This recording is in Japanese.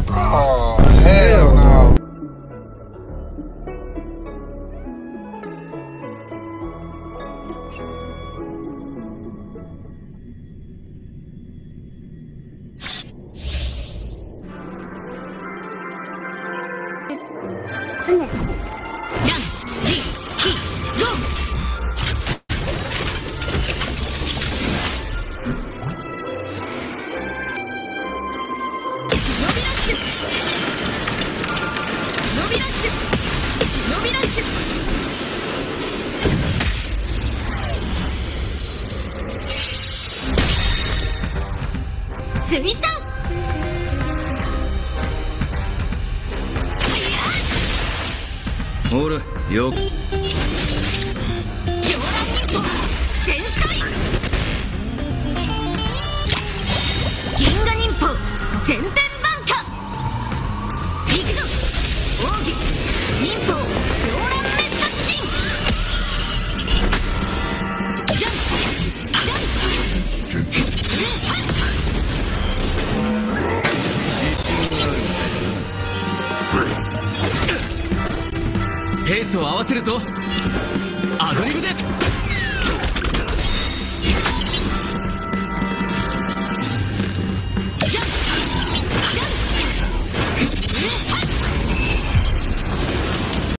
Oh, hell no. 水産ほらよっ繊細銀河忍法旋天挽火行くぞ奥義忍法狂乱滅殺人ジャンプジャンプペースを合わせるぞアドリブで